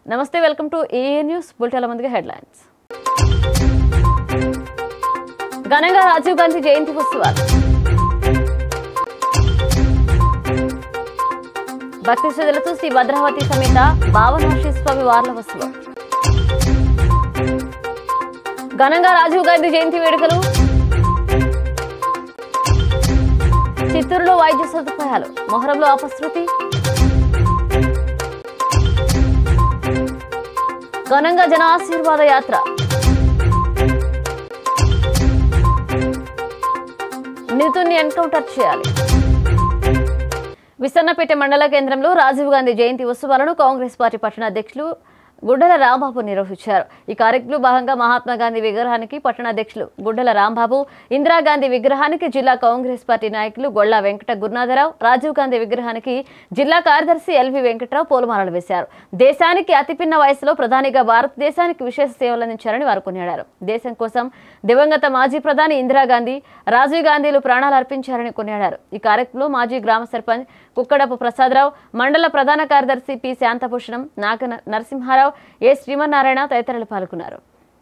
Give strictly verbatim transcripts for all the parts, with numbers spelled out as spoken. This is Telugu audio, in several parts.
నమస్తే, వెల్కమ్ టు ఏఏ న్యూస్ బులెటిన్ల ముందుగా హెడ్లైన్స్. ఘనంగా రాజీవ్ గాంధీ జయంతి ఉత్సవాలు. భక్తి శ్రద్ధలతో శ్రీ భద్రావతి సమేత భావనాశ్రీ స్వామి వార్ల ఉత్సవం. ఘనంగా రాజీవ్ గాంధీ జయంతి వేడుకలు. చిత్తూరులో వైద్య సదుపాయాలు. మొహరంలో అపశృతి. ఘనంగా జన ఆశీర్వాద యాత్ర. నితుని ఎన్కౌంటర్ చేయాలి. విసన్నపేట మండల కేంద్రంలో రాజీవ్ గాంధీ జయంతి ఉత్సవాలను కాంగ్రెస్ పార్టీ పట్టణ అధ్యక్షులు గుడ్డల రాంబాబు నిర్వహించారు. ఈ కార్యక్రమంలో భాగంగా మహాత్మా గాంధీ విగ్రహానికి పట్టణ అధ్యక్షులు గుడ్డల రాంబాబు, ఇందిరాగాంధీ విగ్రహానికి జిల్లా కాంగ్రెస్ పార్టీ నాయకులు గొల్లా వెంకట గురునాథరావు, రాజీవ్ గాంధీ విగ్రహానికి జిల్లా కార్యదర్శి ఎల్వి వెంకట్రావు పూలమాలలు వేశారు. దేశానికి అతిపిన్న వయసులో ప్రధానిగా భారతదేశానికి విశేష సేవలందించారని వారు కొనియాడారు. దేశం కోసం దివంగత మాజీ ప్రధాని ఇందిరాగాంధీ, రాజీవ్ గాంధీలు ప్రాణాలు అర్పించారని కొనియాడారు. ఈ కార్యక్రమంలో మాజీ గ్రామ సర్పంచ్ కుక్కడపు ప్రసాదరావు, మండల ప్రధాన కార్యదర్శి పి శాంతభూషణం, నాగ నరసింహారావు, ఏ శ్రీమన్నారాయణ తదితరులు పాల్గొన్నారు.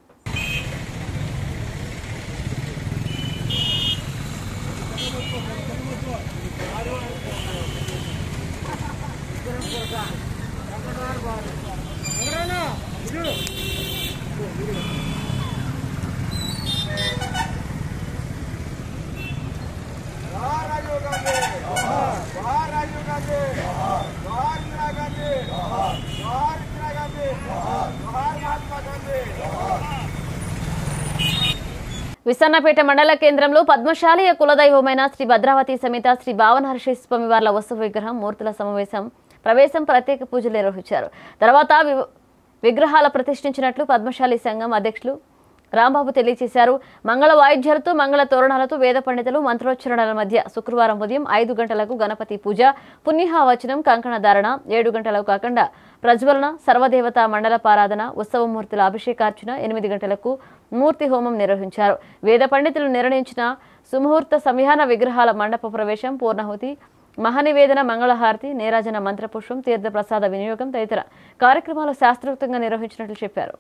విసన్నపేట మండల కేంద్రంలో పద్మశాలీయ కులదైవమైన శ్రీ భద్రావతి సమేత శ్రీ భావనాశ్రీ స్వామి వార్ల ఉత్సవ విగ్రహం మూర్తుల సమావేశం ప్రవేశం ప్రత్యేక పూజలు నిర్వహించారు. తర్వాత విగ్రహాల ప్రతిష్ఠించినట్లు పద్మశాలి సంఘం అధ్యక్షులు రాంబాబు తెలియజేశారు. మంగళ వాయిద్యాలతో, మంగళ తోరణాలతో వేద పండితులు మంత్రోచ్చరణల మధ్య శుక్రవారం ఉదయం ఐదు గంటలకు గణపతి పూజ, పుణ్యహావచనం, కంకణ ధారణ, ఏడు గంటలకు అఖండ ప్రజ్వలన, సర్వదేవత మండల పారాధన, ఉత్సవమూర్తుల అభిషేకార్చన, ఎనిమిది గంటలకు మూర్తి హోమం నిర్వహించారు. వేద పండితులు నిర్ణయించిన సుముహూర్త సమయాన విగ్రహాల మండప ప్రవేశం, పూర్ణాహుతి, మహానివేదన, మంగళహారతి, నీరాజన మంత్రపుష్పం, తీర్థ ప్రసాద వినియోగం తదితర కార్యక్రమాలు శాస్త్రోక్తంగా నిర్వహించినట్లు చెప్పారు.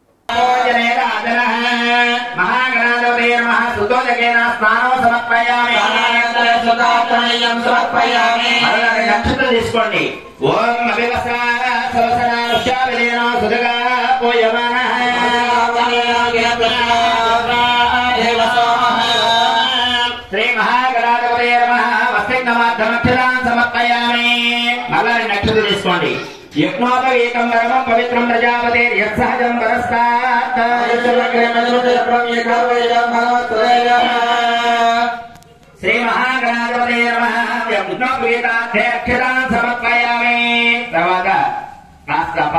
శ్రీ మహాగణాధిపతయే నమః. వస్త్రమాధ్యమక్షరాన్ సమర్పయామి. నల్లని నక్షత్రం తీసుకోండి. యజ్ఞోపవీతం పరమం పవిత్రం ప్రజాపతే యత్సహజం పరస్తాత్ శ్రీ మహాగణాధిపతయే నమః. యజ్ఞోపవీతాక్షరాన్ సమర్పయామి. తర్వాత రాష్ట్ర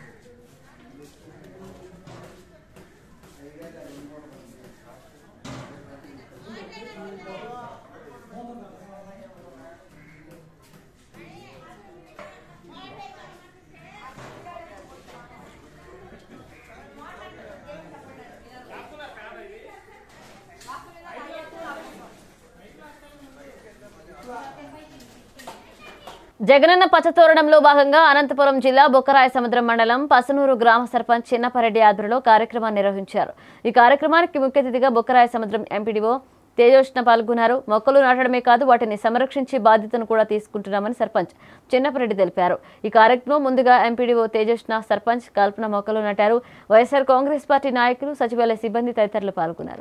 జగనన్న పచ్చతోరణంలో భాగంగా అనంతపురం జిల్లా బొక్కరాయ సముద్రం మండలం పసనూరు గ్రామ సర్పంచ్ చిన్నపరెడ్డి ఆధ్వర్యంలో కార్యక్రమాన్ని నిర్వహించారు. ఈ కార్యక్రమానికి ముఖ్య అతిథిగా బొక్కరాయ సముద్రం ఎంపీడీఓ తేజోష్ణ పాల్గొన్నారు. మొక్కలు నాటడమే కాదు, వాటిని సంరక్షించే బాధ్యతను కూడా తీసుకుంటున్నామని సర్పంచ్ చిన్నపరెడ్డి తెలిపారు. ఈ కార్యక్రమం ముందుగా ఎంపీడీఓ తేజోష్ణ సర్పంచ్ కల్పన మొక్కలు నాటారు. వైఎస్ఆర్ కాంగ్రెస్ పార్టీ నాయకులు, సచివాలయ సిబ్బంది తదితరులు పాల్గొన్నారు.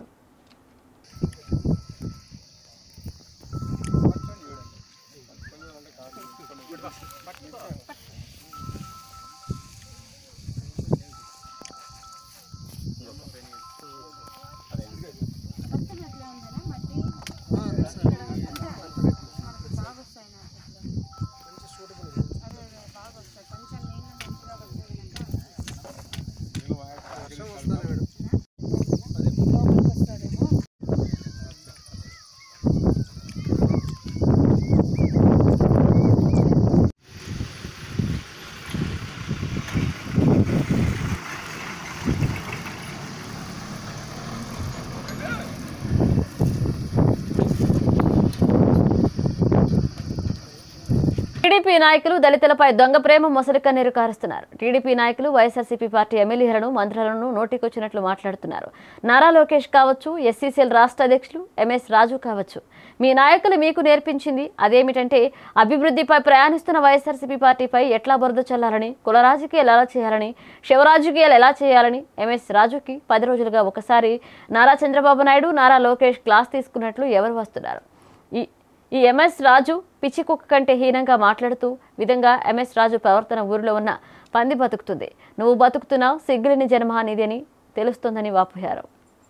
టీడీపీ నాయకులు దళితులపై దొంగ ప్రేమ మొసలి కన్నీరు కారుస్తున్నారు. టీడీపీ నాయకులు వైఎస్ఆర్సీపీ పార్టీ ఎమ్మెల్యేలను మంత్రులను నోటికొచ్చినట్లు మాట్లాడుతున్నారు. నారా లోకేష్ కావచ్చు, ఎస్సీసీఎల్ రాష్ట్ర అధ్యక్షులు ఎంఎస్ రాజు కావచ్చు, మీ నాయకులు మీకు నేర్పించింది అదేమిటంటే అభివృద్ధిపై ప్రయాణిస్తున్న వైఎస్ఆర్సీపీ పార్టీపై ఎట్లా బురద చల్లాలని, కుల రాజకీయాలు ఎలా చేయాలని, శివ రాజకీయాలు ఎలా చేయాలని ఎంఎస్ రాజుకి పది రోజులుగా ఒకసారి నారా చంద్రబాబు నాయుడు, నారా లోకేష్ క్లాస్ తీసుకున్నట్లు ఎవరు వస్తున్నారు. ఈ ఈ ఎంఎస్ రాజు పిచ్చి కుక్క కంటే హీనంగా మాట్లాడుతూ విధంగా ఎంఎస్ రాజు ప్రవర్తన ఊరిలో ఉన్న పంది బతుకుతుంది, నువ్వు బతుకుతున్నావు, సిగ్గులేని జన్మ అనేది అని తెలుస్తుందని వాపోయారు.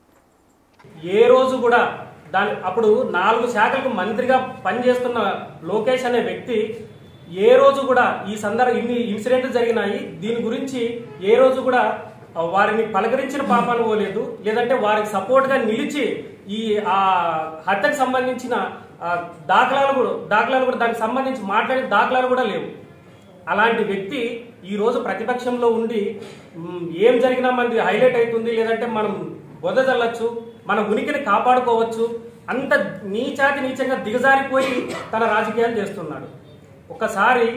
ఏ రోజు కూడా దాని అప్పుడు నాలుగు శాఖలకు మంత్రిగా పనిచేస్తున్న లోకేష్ అనే వ్యక్తి ఏ రోజు కూడా ఈ సందర్భ ఇన్ని ఇన్సిడెంట్లు జరిగినాయి, దీని గురించి ఏ రోజు కూడా వారిని పలకరించిన పాపాలు పోలేదు, లేదంటే వారికి సపోర్ట్ గా నిలిచి ఈ ఆ హత్యకు సంబంధించిన దాఖలాలు కూడా దాఖలాలు కూడా దానికి సంబంధించి మాట్లాడే దాఖలాలు కూడా లేవు. అలాంటి వ్యక్తి ఈ రోజు ప్రతిపక్షంలో ఉండి ఏం జరిగినా మనది హైలైట్ అవుతుంది, లేదంటే మనం బొద చల్లచ్చు, మన ఉనికిని కాపాడుకోవచ్చు, అంత నీచాతి నీచంగా దిగజారిపోయి తన రాజకీయాలు చేస్తున్నాడు. ఒకసారి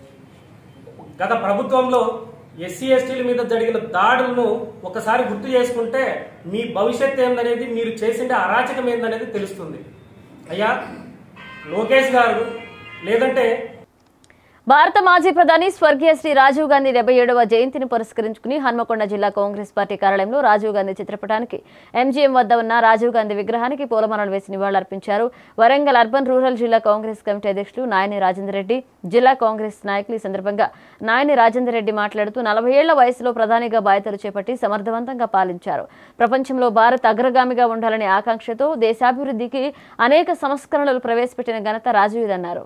గత ప్రభుత్వంలో ఎస్సీ ఎస్టీల మీద జరిగిన దాడులను ఒకసారి గుర్తు చేసుకుంటే మీ భవిష్యత్ ఏందనేది, మీరు చేసిన అరాచకం ఏందనేది తెలుస్తుంది. అయ్యా లోకేష్ గారు, లేదంటే భారత మాజీ ప్రధాని స్వర్గీయ శ్రీ రాజీవ్ గాంధీ డెబ్బై ఏడవ జయంతిని పురస్కరించుకుని హన్మకొండ జిల్లా కాంగ్రెస్ పార్టీ కార్యాలయంలో రాజీవ్ గాంధీ చిత్రపటానికి ఎంజీఎం వద్ద ఉన్న రాజీవ్ గాంధీ విగ్రహానికి పూలమాలలు వేసి నివాళులర్పించారు. వరంగల్ అర్బన్ రూరల్ జిల్లా కాంగ్రెస్ కమిటీ అధ్యక్షులు నాయని రాజేందర్ రెడ్డి, జిల్లా కాంగ్రెస్ నాయకులు ఈ సందర్భంగా నాయని రాజేందర్ రెడ్డి మాట్లాడుతూ నలభై ఏళ్ల వయసులో ప్రధానిగా బాధ్యతలు చేపట్టి సమర్థవంతంగా పాలించారు. ప్రపంచంలో భారత్ అగ్రగామిగా ఉండాలనే ఆకాంక్షతో దేశాభివృద్ధికి అనేక సంస్కరణలు ప్రవేశపెట్టిన ఘనత రాజీవ్దన్నారు.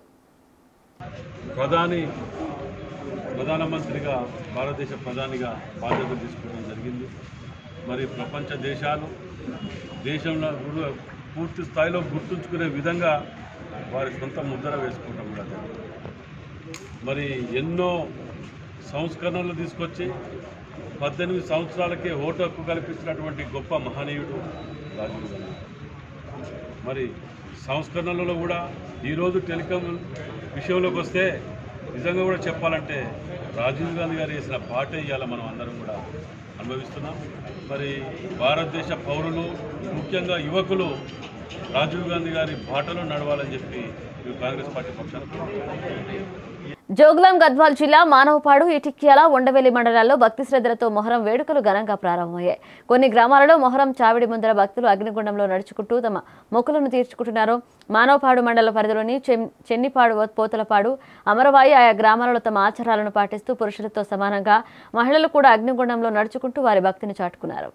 ప్రధాని ప్రధానమంత్రిగా భారతదేశ ప్రధానిగా బాధ్యతలు తీసుకోవడం జరిగింది. మరి ప్రపంచ దేశాలు దేశంలో పూర్తి స్థాయిలో గుర్తుంచుకునే విధంగా వారి సొంత ముద్ర వేసుకోవడం కూడా జరిగింది. మరి ఎన్నో సంస్కరణలు తీసుకొచ్చి పద్దెనిమిది సంవత్సరాలకే ఓటు హక్కు కల్పించినటువంటి గొప్ప మహనీయుడు రాజీవ్ గాంధీ. మరి సంస్కరణలలో కూడా ఈరోజు టెలికాం విషయంలోకి వస్తే నిజంగా కూడా చెప్పాలంటే రాజీవ్ గాంధీ గారు చేసిన పాటే ఇవాళ మనం అందరం కూడా అనుభవిస్తున్నాం. మరి భారతదేశ పౌరులు, ముఖ్యంగా యువకులు రాజీవ్ గాంధీ గారి బాటలో నడవాలని చెప్పి మేము కాంగ్రెస్ పార్టీ పక్షాన జోగులాం గద్వాల్ జిల్లా మానవపాడు, ఇటిక్యాల, ఉండవెల్లి మండలాల్లో భక్తి శ్రద్ధలతో మొహరం వేడుకలు ఘనంగా ప్రారంభమయ్యాయి. కొన్ని గ్రామాలలో మొహరం చావిడి ముందర భక్తులు అగ్నిగుండంలో నడుచుకుంటూ తమ మొక్కులను తీర్చుకుంటున్నారు. మానవపాడు మండల పరిధిలోని చెన్నిపాడు, పోతలపాడు, అమరవాయి ఆయా గ్రామాలలో తమ ఆచారాలను పాటిస్తూ పురుషులతో సమానంగా మహిళలు కూడా అగ్నిగుండంలో నడుచుకుంటూ వారి భక్తిని చాటుకున్నారు.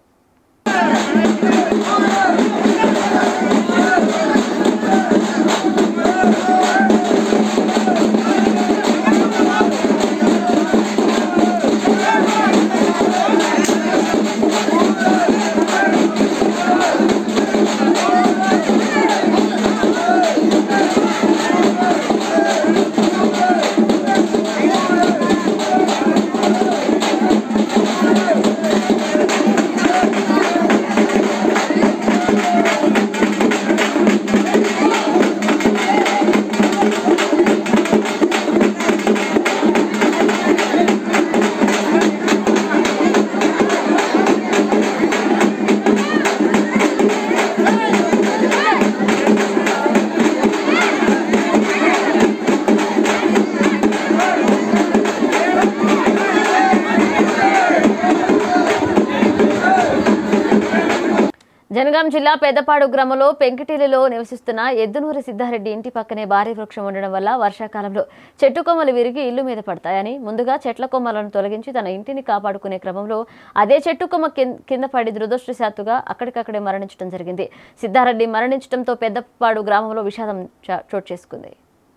జనగాం జిల్లా పెద్దపాడు గ్రామంలో పెంకిటిలిలో నివసిస్తున్న ఎద్దునూరి సిద్ధారెడ్డి ఇంటి పక్కనే భారీ వృక్షం ఉండడం వల్ల వర్షాకాలంలో చెట్టు కొమ్మలు విరిగి ఇల్లు మీద పడతాయని ముందుగా చెట్ల కొమ్మలను తొలగించి తన ఇంటిని కాపాడుకునే క్రమంలో అదే చెట్టు కొమ్మ కింద పడి దురదృష్టశాత్తుగా అక్కడికక్కడే మరణించడం జరిగింది. సిద్ధారెడ్డి మరణించడంతో పెద్దపాడు గ్రామంలో విషాదం చోటు చేసుకుంది.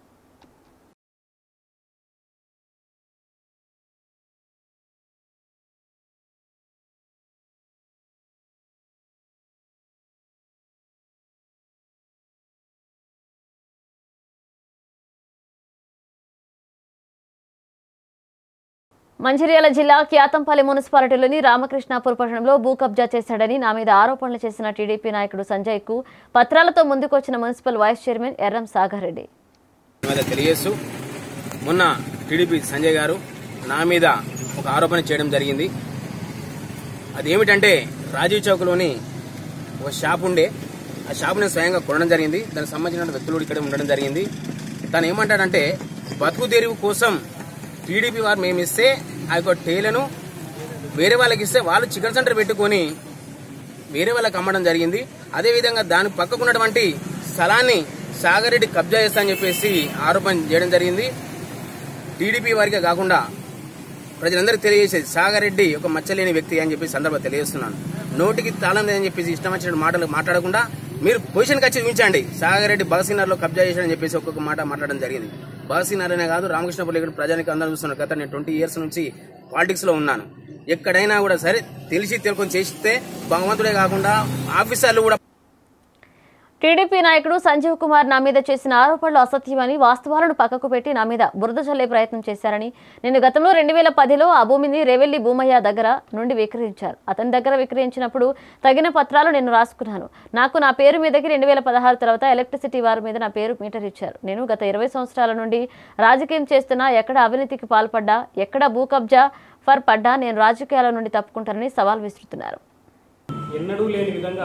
మంచిర్యాల జిల్లా క్యాతంపల్లి మున్సిపాలిటీలోని రామకృష్ణాపూర్ పట్టణంలో భూ కబ్జా చేశాడని నా మీద ఆరోపణలు చేసిన టీడీపీ నాయకుడు సంజయ్ కు పత్రాలతో ముందుకొచ్చిన municipal vice chairman Erram Sagar Reddy తెలియజేస్తూ మొన్న టీడీపీ సంజయ్ గారు నా మీద ఒక ఆరోపణ చేయడం జరిగింది. అదేమిటంటే రాజీవ్ చౌక్లోని ఒక షాప్ ఉండే, ఆ షాప్ నేను స్వయంగా కొనడం జరిగింది. దానికి సంబంధించిన వ్యక్తులు ఇక్కడ ఉండడం జరిగింది. తను ఏమంటాడంటే బతుకు తెరువు కోసం టీడీపీ వారు మేము ఇస్తే ఆ యొక్క టేలను వేరే వాళ్ళకి ఇస్తే వాళ్ళు చికెన్ సెంటర్ పెట్టుకొని వేరే వాళ్ళకి అమ్మడం జరిగింది. అదేవిధంగా దాని పక్కకున్నటువంటి స్థలాన్ని సాగర్ రెడ్డి కబ్జా చేస్తా అని చెప్పేసి ఆరోపణ చేయడం జరిగింది. టీడీపీ వారికే కాకుండా ప్రజలందరికీ తెలియజేసేది సాగర్ రెడ్డి ఒక మచ్చలేని వ్యక్తి అని చెప్పి సందర్భంగా తెలియజేస్తున్నాను. నోటికి తాళం లేదని చెప్పేసి ఇష్టం వచ్చిన మాటలు మాట్లాడకుండా మీరు పొజిషన్కి వచ్చి చూపించండి. సాగర్ రెడ్డి బగసీనర్లో కబ్జా చేశాడని చెప్పేసి ఒక్కొక్క మాట మాట్లాడడం జరిగింది. బగసీనర్ అనే కాదు, రామకృష్ణపల్లి ఇక్కడ ప్రజానికి అందరూ చూస్తున్నారు. గత నేను ట్వంటీ ఇయర్స్ నుంచి పాలిటిక్స్ లో ఉన్నాను. ఎక్కడైనా కూడా సరే తెలిసి తెలుకొని చేస్తే భగవంతుడే కాకుండా ఆఫీసర్లు కూడా. టీడీపీ నాయకుడు సంజీవ్ కుమార్ నా మీద చేసిన ఆరోపణలు అసత్యమని, వాస్తవాలను పక్కకు పెట్టి నా మీద బురద చల్లే ప్రయత్నం చేశారని, నేను గతంలో రెండు వేల పదిలో ఆ భూమిని రేవెల్లి భూమయ్య దగ్గర నుండి విక్రయించారు. అతని దగ్గర విక్రయించినప్పుడు తగిన పత్రాలు నేను రాసుకున్నాను. నాకు నా పేరు మీదకి రెండు వేల పదహారు తర్వాత ఎలక్ట్రిసిటీ వారి మీద నా పేరు మీటర్ ఇచ్చారు. నేను గత ఇరవై సంవత్సరాల నుండి రాజకీయం చేస్తున్నా, ఎక్కడ అవినీతికి పాల్పడ్డా, ఎక్కడ భూ కబ్జా ఫర్ పడ్డా నేను రాజకీయాల నుండి తప్పుకుంటానని సవాల్ విసురుతున్నారు. ఎన్నడూ లేని విధంగా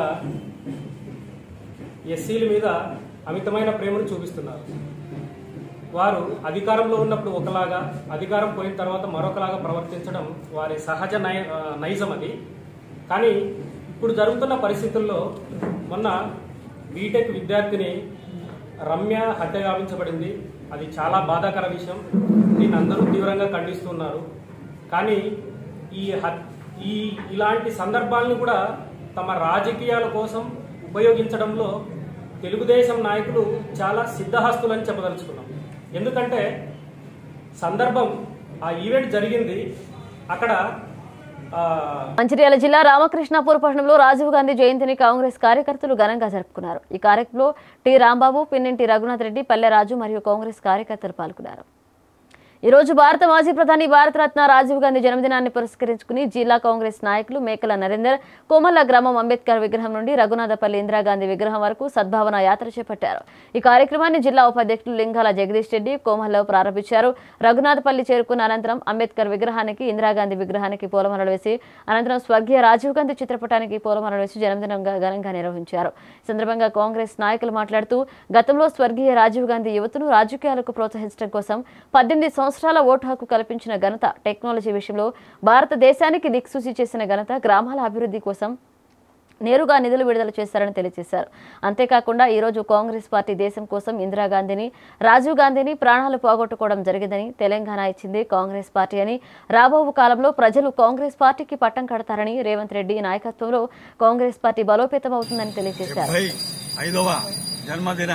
ఎస్సీల మీద అమితమైన ప్రేమను చూపిస్తున్నారు. వారు అధికారంలో ఉన్నప్పుడు ఒకలాగా, అధికారం పోయిన తర్వాత మరొకలాగా ప్రవర్తించడం వారి సహజ నై నైజం అది. కానీ ఇప్పుడు జరుగుతున్న పరిస్థితుల్లో మొన్న బీటెక్ విద్యార్థిని రమ్య హత్య గావించబడింది. అది చాలా బాధాకర విషయం. దీన్ని అందరూ తీవ్రంగా ఖండిస్తున్నారు. కానీ ఈ ఈ ఇలాంటి సందర్భాలను కూడా తమ రాజకీయాల కోసం ఉపయోగించడంలో తెలుగుదేశం నాయకులు చాలా సిద్ధహస్తులని చెప్పదలుచుకున్నాం. ఎందుకంటే సందర్భం, ఆ ఈవెంట్ జరిగింది అక్కడ. మంచిర్యాల జిల్లా రామకృష్ణాపూర్ పట్టణంలో రాజీవ్ గాంధీ జయంతిని కాంగ్రెస్ కార్యకర్తలు ఘనంగా జరుపుకున్నారు. ఈ కార్యక్రమంలో టి రాంబాబు, పిన్నింటి రఘునాథ్ రెడ్డి, పల్లెరాజు మరియు కాంగ్రెస్ కార్యకర్తలు పాల్గొన్నారు. ఈ రోజు భారత మాజీ ప్రధాని భారతరత్న రాజీవ్ గాంధీ జన్మదినాన్ని పురస్కరించుకుని జిల్లా కాంగ్రెస్ నాయకులు మేకల నరేందర్ కోమల్ల గ్రామం అంబేద్కర్ విగ్రహం నుండి రఘునాథపల్లి ఇందిరాగాంధీ విగ్రహం వరకు సద్భావన యాత్ర చేపట్టారు. ఈ కార్యక్రమాన్ని జిల్లా ఉపాధ్యక్షులు లింగాల జగదీష్ రెడ్డి కోమల్లో ప్రారంభించారు. రఘునాథపల్లి చేరుకున్న అనంతరం అంబేద్కర్ విగ్రహానికి, ఇందిరాగాంధీ విగ్రహానికి పూలమాలలు వేసి అనంతరం స్వర్గీయ రాజీవ్ గాంధీ చిత్రపటానికి పూలమాలలు వేసి జన్మదినంగా ఘనంగా నిర్వహించారు. ఈ సందర్భంగా కాంగ్రెస్ నాయకులు మాట్లాడుతూ గతంలో స్వర్గీయ రాజీవ్ గాంధీ యువతను రాజకీయాలకు ప్రోత్సహించడం కోసం పద్దెనిమిది సంవత్సరాల ఓటు హక్కు కల్పించిన ఘనత, టెక్నాలజీ విషయంలో భారతదేశానికి దిక్సూచి చేసిన ఘనత, గ్రామాల అభివృద్ధి కోసం నేరుగా నిధులు విడుదల చేశారని తెలియజేశారు. అంతేకాకుండా ఈరోజు కాంగ్రెస్ పార్టీ దేశం కోసం ఇందిరాగాంధీని, రాజీవ్ గాంధీని ప్రాణాలు పోగొట్టుకోవడం జరిగిందని, తెలంగాణ ఇచ్చింది కాంగ్రెస్ పార్టీ అని, రాబో కాలంలో ప్రజలు కాంగ్రెస్ పార్టీకి పట్టం కడతారని, రేవంత్ రెడ్డి నాయకత్వంలో కాంగ్రెస్ పార్టీ బలోపేతం అవుతుందని తెలియజేశారు. ఐదవ జన్మదిన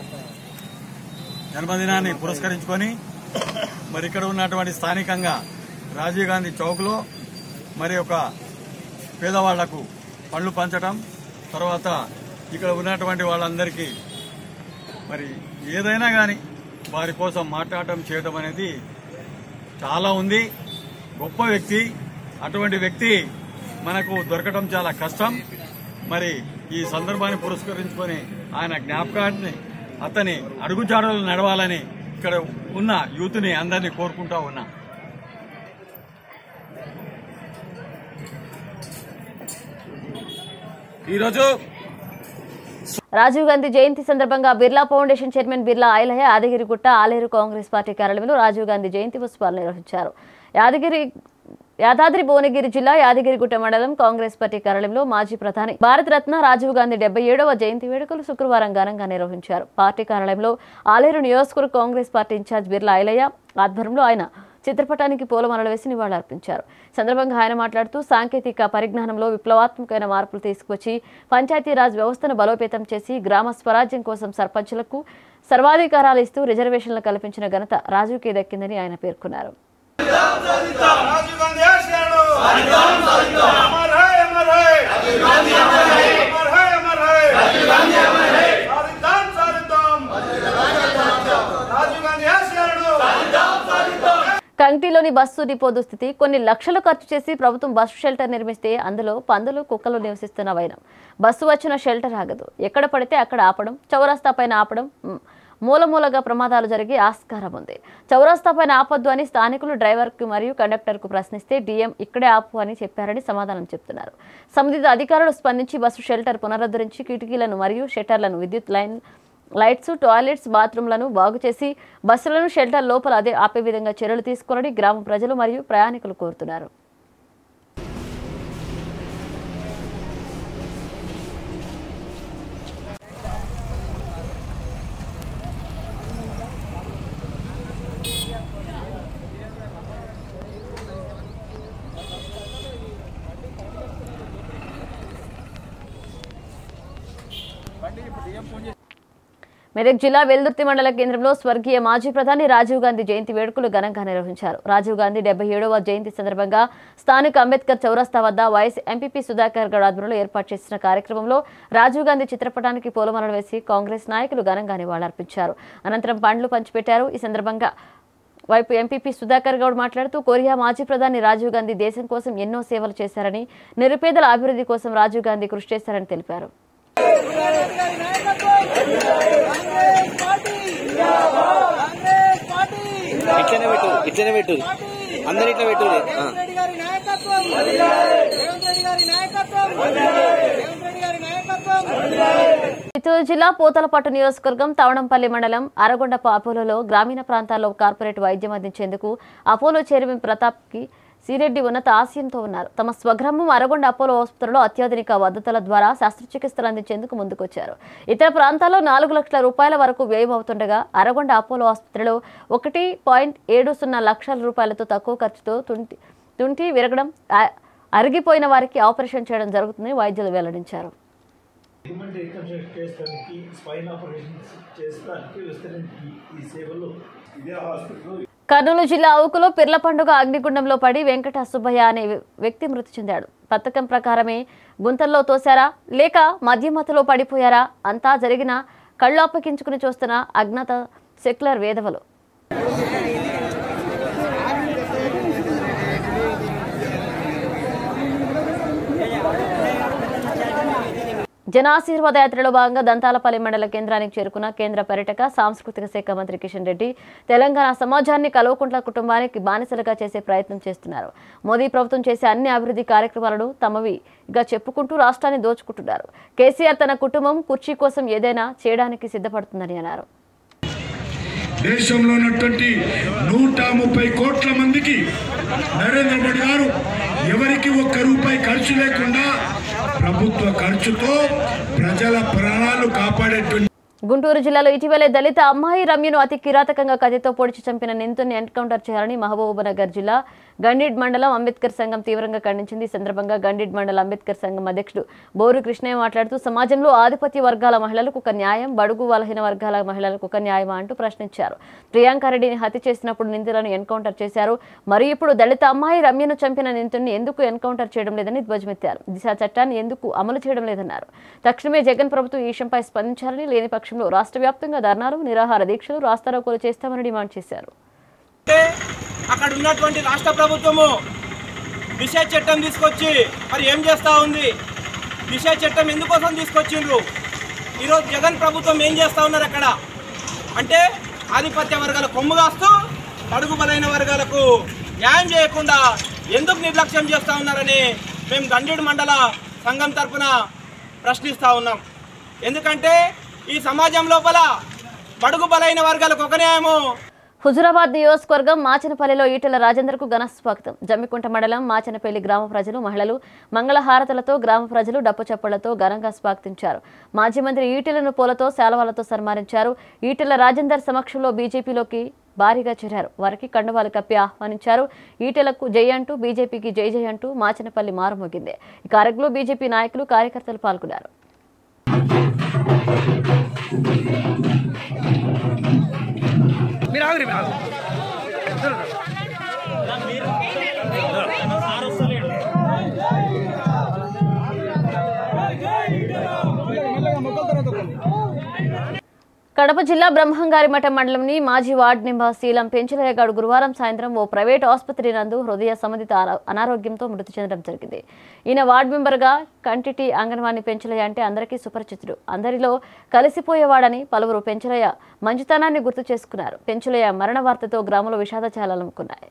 జన్మదినాన్ని పురస్కరించుకొని మరి ఇక్కడ ఉన్నటువంటి స్థానికంగా రాజీవ్ గాంధీ చౌక్లో మరి ఒక పేదవాళ్లకు పండ్లు పంచడం, తర్వాత ఇక్కడ ఉన్నటువంటి వాళ్ళందరికీ మరి ఏదైనా కానీ వారి కోసం మాట్లాడటం చేయడం అనేది చాలా ఉంది. గొప్ప వ్యక్తి. అటువంటి వ్యక్తి మనకు దొరకడం చాలా కష్టం. మరి ఈ సందర్భాన్ని పురస్కరించుకొని ఆయన జ్ఞాపకాన్ని, అతని అడుగుజాడలు నడవాలని ఇక్కడ ఉన్న యూత్ని అందరినీ కోరుకుంటా ఉన్నా. ఈరోజు రాజీవ్ గాంధీ జయంతి సందర్భంగా Birla foundation chairman Birla Ailaiah Yadagirigutta Aleru Congress party కార్యాలయంలో రాజీవ్ గాంధీ జయంతి ఉత్సవాలు నిర్వహించారు. యాదగిరి యాదాద్రి భువనగిరి జిల్లా యాదగిరిగుట్ట మండలం కాంగ్రెస్ పార్టీ కార్యాలయంలో మాజీ ప్రధాని భారతరత్న రాజీవ్ గాంధీ డెబ్బై ఏడవ జయంతి వేడుకలు శుక్రవారం ఘనంగా నిర్వహించారు. పార్టీ కార్యాలయంలో ఆలేరు నియోజకవర్గ కాంగ్రెస్ పార్టీ ఇన్ఛార్జ్ బిర్లా ఐలయ్య ఆధ్వర్యంలో ఆయన చిత్రపటానికి పూలమాలలు వేసి నివాళులర్పించారు. సందర్భంగా ఆయన మాట్లాడుతూ సాంకేతిక పరిజ్ఞానంలో విప్లవాత్మకమైన మార్పులు తీసుకువచ్చి పంచాయతీరాజ్ వ్యవస్థను బలోపేతం చేసి గ్రామ స్వరాజ్యం కోసం సర్పంచులకు సర్వాధికారాలు ఇస్తూ రిజర్వేషన్లు కల్పించిన ఘనత రాజీవ్కే దక్కిందని ఆయన పేర్కొన్నారు. కంకిలోని బస్సు డిపో దుస్థితి. కొన్ని లక్షలు ఖర్చు చేసి ప్రభుత్వం బస్సు షెల్టర్ నిర్మిస్తే అందులో పందులు, కుక్కలు నివసిస్తున్న వైనం. బస్సు వచ్చిన షెల్టర్ ఆగదు. ఎక్కడ పడితే అక్కడ ఆపడం, చౌరస్తా పైన ఆపడం, మూలమూలగా ప్రమాదాలు జరిగే ఆస్కారం ఉంది. చౌరస్తాపైన ఆపొద్దు అని స్థానికులు డ్రైవర్కు మరియు కండక్టర్కు ప్రశ్నిస్తే డీఎం ఇక్కడే ఆపు అని చెప్పారని సమాధానం చెప్తున్నారు. సంబంధిత అధికారులు స్పందించి బస్సు షెల్టర్ పునరుద్ధరించి కిటికీలను మరియు షట్టర్లను, విద్యుత్ లైన్ లైట్స్, టాయిలెట్స్, బాత్రూంలను బాగు చేసి బస్సులను షెల్టర్ లోపల అదే ఆపే విధంగా చర్యలు తీసుకోవాలని గ్రామ ప్రజలు మరియు ప్రయాణికులు కోరుతున్నారు. మెదక్ జిల్లా వెల్దుర్తి మండల కేంద్రంలో స్వర్గీయ మాజీ ప్రధాని రాజీవ్ గాంధీ జయంతి వేడుకలు ఘనంగా నిర్వహించారు. రాజీవ్ గాంధీ డెబ్బై ఏడవ జయంతి సందర్భంగా స్థానిక అంబేద్కర్ చౌరస్తా వద్ద వైఎస్ ఎంపీపీ సుధాకర్ గౌడ్ ఆధ్వర్యంలో ఏర్పాటు చేసిన కార్యక్రమంలో రాజీవ్ గాంధీ చిత్రపటానికి పూలమాలలు వేసి కాంగ్రెస్ నాయకులు ఘనంగా నివాళులర్పించారు. అనంతరం పండ్లు పంచిపెట్టారు. ఈ సందర్భంగా వైపు ఎంపీపీ సుధాకర్ గౌడ్ మాట్లాడుతూ కొరియా మాజీ ప్రధాని రాజీవ్ గాంధీ దేశం కోసం ఎన్నో సేవలు చేశారని, నిరుపేదల అభివృద్ధి కోసం రాజీవ్ గాంధీ కృషి చేశారని తెలిపారు. ఇట్లనే పెట్టు ఇట్లనే పెట్టు అందరు ఇట్లా పెట్టు. చిత్తూరు జిల్లా పోతలపట్టు నియోజకవర్గం తవణంపల్లి మండలం అరగొండ అపోలోలో గ్రామీణ ప్రాంతాల్లో కార్పొరేట్ వైద్యం అందించేందుకు అపోలో చైర్మన్ ప్రతాప్ కి సిరెడ్డి ఉన్నత ఆశయంతో ఉన్నారు. తమ స్వగ్రామం అరగొండ అపోలో ఆసుపత్రిలో అత్యాధునిక పద్ధతుల ద్వారా శస్త్రచికిత్సలు అందించేందుకు ముందుకొచ్చారు. ఇతర ప్రాంతాల్లో నాలుగు లక్షల రూపాయల వరకు వ్యయం అవుతుండగా అరగొండ అపోలో ఆసుపత్రిలో ఒకటి పాయింట్ ఏడు సున్నా లక్షల రూపాయలతో తక్కువ ఖర్చుతో తుంటి తుంటి విరగడం, అరిగిపోయిన వారికి ఆపరేషన్ చేయడం జరుగుతుందని వైద్యులు వెల్లడించారు. కర్నూలు జిల్లా అవుకులో పిర్ల పండుగ అగ్నిగుండంలో పడి వెంకట సుబ్బయ్య అనే వ్యక్తి మృతి చెందాడు. పథకం ప్రకారమే గుంతల్లో తోశారా లేక మధ్యమతలో పడిపోయారా అంతా జరిగిన కళ్ళు అప్పగించుకుని చూస్తున్న అజ్ఞాత సెక్యులర్ వేధవలు. జనాశీర్వాద యాత్రలో భాగంగా దంతాలపల్లి మండల కేంద్రానికి చేరుకున్న కేంద్ర పర్యాటక సాంస్కృతిక శాఖ మంత్రి కిషన్ రెడ్డి తెలంగాణ సమాజాన్ని కల్వకుంట్ల కుటుంబానికి బానిసలుగా చేసే ప్రయత్నం చేస్తున్నారు. మోదీ ప్రభుత్వం చేసే అన్ని అభివృద్ధి కార్యక్రమాలను తమవిగా చెప్పుకుంటూ రాష్ట్రాన్ని దోచుకుంటున్నారు. కేసీఆర్ తన కుటుంబం కుర్చీ కోసం ఏదైనా చేయడానికి సిద్ధపడుతుందని అన్నారు. దేశంలో ఉన్నటువంటి నూట ముప్పై కోట్ల మందికి నరేంద్ర మోడీ గారు ఎవరికి ఒక్క రూపాయి ఖర్చు లేకుండా ప్రభుత్వ ఖర్చుతో ప్రజల ప్రాణాలు కాపాడేటువంటి గుంటూరు జిల్లాలో ఇటీవలే దళిత అమ్మాయి రమ్యను అతి కిరాతకంగా కత్తితో పొడిచి చంపిన నిందితుడిని ఎన్కౌంటర్ చేయాలని మహబూబ్నగర్ జిల్లా గండిడ్ మండలం అంబేద్కర్ సంఘం తీవ్రంగా ఖండించింది. ఈ సందర్భంగా గండిడ్ మండల అంబేద్కర్ సంఘం అధ్యక్షుడు బోరు కృష్ణయ్య మాట్లాడుతూ సమాజంలో ఆధిపత్య వర్గాల మహిళలకు ఒక న్యాయం, బడుగు బలహీన వర్గాల మహిళలకు ఒక న్యాయమా అంటూ ప్రశ్నించారు. ప్రియాంకారెడ్డిని హత్య చేసినప్పుడు నిందితులను ఎన్కౌంటర్ చేశారు. మరి ఇప్పుడు దళిత అమ్మాయి రమ్యను చంపిన నిందితుడిని ఎందుకు ఎన్కౌంటర్ చేయడం లేదని ధ్వజమెత్తారు. దిశ చట్టాన్ని ఎందుకు అమలు చేయడం లేదన్నారు. తక్షణమే జగన్ ప్రభుత్వం ఈ విషయంపై స్పందించాలని, లేని పక్షంలో రాష్ట్ర వ్యాప్తంగా ధర్నాలు, నిరాహార దీక్షలు, రాస్తారోకోలు చేస్తామని డిమాండ్ చేశారు. అక్కడ ఉన్నటువంటి రాష్ట్ర ప్రభుత్వము దిశ చట్టం తీసుకొచ్చి మరి ఏం చేస్తూ ఉంది? దిశ చట్టం ఎందుకోసం తీసుకొచ్చిండ్రు? ఈరోజు జగన్ ప్రభుత్వం ఏం చేస్తూ ఉన్నారు అక్కడ అంటే ఆధిపత్య వర్గాల కొమ్ము కాస్తూ బడుగు బలైన వర్గాలకు న్యాయం చేయకుండా ఎందుకు నిర్లక్ష్యం చేస్తూ ఉన్నారని మేము గండిడ్ మండల సంఘం తరఫున ప్రశ్నిస్తూ ఉన్నాం. ఎందుకంటే ఈ సమాజం లోపల బడుగు బలైన వర్గాలకు ఒక న్యాయము. హుజురాబాద్ నియోజకవర్గం మాచనపల్లిలో ఈటెల రాజేందర్కు ఘన స్వాగతం. జమ్మికుంట మండలం మాచనపల్లి గ్రామ ప్రజలు, మహిళలు మంగళహారతులతో, గ్రామ ప్రజలు డప్పు చప్పళ్లతో ఘనంగా స్వాగతించారు. మాజీ మంత్రి ఈటెలను పూలతో, శాలువాలతో సన్మానించారు. ఈటెల రాజేందర్ సమక్షంలో బీజేపీలోకి భారీగా చేరారు. వారికి కండువాలు కప్పి ఆహ్వానించారు. ఈటెలకు జై అంటూ, బీజేపీకి జై జై అంటూ మాచనపల్లి మారుమోగింది. ఈ కార్యక్రమంలో బీజేపీ నాయకులు, కార్యకర్తలు పాల్గొన్నారు. కడప జిల్లా బ్రహ్మంగారిమఠం మండలంని మాజీ వార్డు నెంబర్ శీలం పెంచలయ్యగాడు గురువారం సాయంత్రం ఓ ప్రైవేట్ ఆసుపత్రి నందు హృదయ సంబంధిత అనారోగ్యంతో మృతి చెందడం జరిగింది. ఈయన వార్డు మెంబర్గా కంటిటి అంగన్వాడీ పెంచలయ్య అంటే అందరికీ సుపరిచితుడు. అందరిలో కలిసిపోయేవాడని పలువురు పెంచలయ్య మంచితనాన్ని గుర్తు చేసుకున్నారు. పెంచలయ్య మరణ వార్తతో గ్రామంలో విషాద ఛాయలనుకున్నాయి.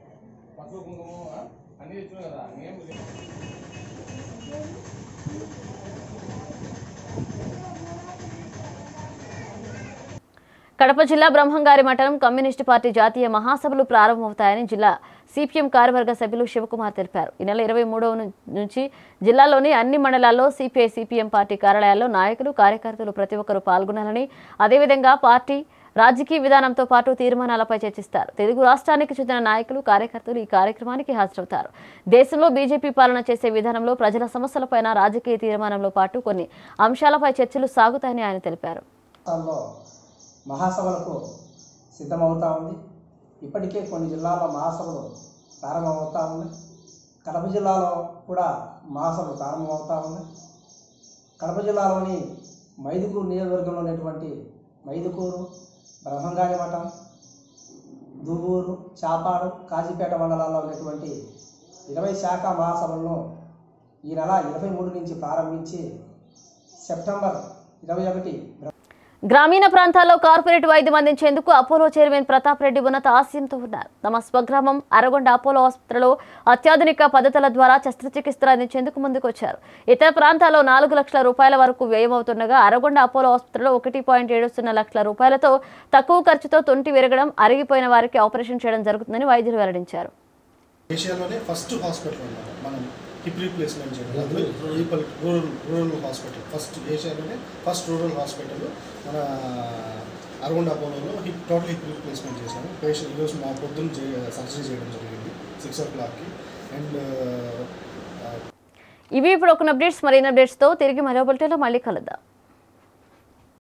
కడప జిల్లా బ్రహ్మంగారిమఠం కమ్యూనిస్టు పార్టీ జాతీయ మహాసభలు ప్రారంభమవుతాయని జిల్లా సిపిఎం కార్యవర్గ సభ్యులు శివకుమార్ తెలిపారు. ఈ నెల ఇరవై మూడవ నుంచి జిల్లాలోని అన్ని మండలాల్లో సిపిఐ సిపిఎం పార్టీ కార్యాలయాల్లో నాయకులు కార్యకర్తలు ప్రతి ఒక్కరూ పాల్గొనాలని, అదేవిధంగా పార్టీ రాజకీయ విధానంతో పాటు తీర్మానాలపై చర్చిస్తారు. తెలుగు రాష్ట్రానికి చెందిన నాయకులు కార్యకర్తలు ఈ కార్యక్రమానికి హాజరవుతారు. దేశంలో బీజేపీ పాలన చేసే విధానంలో ప్రజల సమస్యలపైన రాజకీయ తీర్మానంలో పాటు కొన్ని అంశాలపై చర్చలు సాగుతాయని ఆయన తెలిపారు. మహాసభలకు సిద్ధమవుతా ఉంది. ఇప్పటికే కొన్ని జిల్లాల్లో మహాసభలు ప్రారంభమవుతా ఉన్నాయి. కడప జిల్లాలో కూడా మహాసభలు ప్రారంభమవుతా ఉన్నాయి. కడప జిల్లాలోని మైదుకూరు నియోజకవర్గంలో ఉన్నటువంటి మైదుకూరు, బ్రహ్మంగారిమఠం, దువ్వూరు, చాపాడు, కాజీపేట మండలాల్లో ఉన్నటువంటి ఇరవై శాఖ మహాసభలను ఈ నెల ఇరవై మూడు నుంచి ప్రారంభించి సెప్టెంబర్ ఇరవై ఒకటి గ్రామీణ ప్రాంతాల్లో కార్పొరేట్ వైద్యం అందించేందుకు అపోలో చైర్మన్ ప్రతాప్ రెడ్డి ఉన్నత ఆశయంతో ఉన్నారు. తమ స్వగ్రామం అరగొండ అపోలో ఆసుపత్రిలో అత్యాధునిక పద్ధతుల ద్వారా శస్త్రచికిత్సలు అందించేందుకు ముందుకొచ్చారు. ఇతర ప్రాంతాల్లో నాలుగు లక్షల రూపాయల వరకు వ్యయమవుతుండగా అరగొండ అపోలో ఆసుపత్రిలో ఒకటి పాయింట్ ఏడు సున్నా లక్షల రూపాయలతో తక్కువ ఖర్చుతో తొంటి విరగడం, అరిగిపోయిన వారికి ఆపరేషన్ చేయడం జరుగుతుందని వైద్యులు వెల్లడించారు. ఏషియాలోనే ఫస్ట్ హాస్పిటల్ అన్నమాట. మనం హిప్ రీప్లేస్మెంట్ చేయడం రూరల్ రూరల్ హాస్పిటల్ ఫస్ట్ ఏషియాలోనే ఫస్ట్ రూరల్ హాస్పిటల్ మన అరగొండ అపోలోలో హిప్ టోటల్ హిప్ రీప్లేస్మెంట్ చేశాము. పేషెంట్ ఈరోజు మా పొద్దున్న సర్జరీ చేయడం జరిగింది సిక్స్ ఓ క్లాక్కి. అండ్ ఇవి ఇప్పుడు ఒక అప్డేట్స్ మరిన్ని అప్డేట్స్తో తిరిగి మరో బులెటిన్లో మళ్ళీ కలుద్దాం.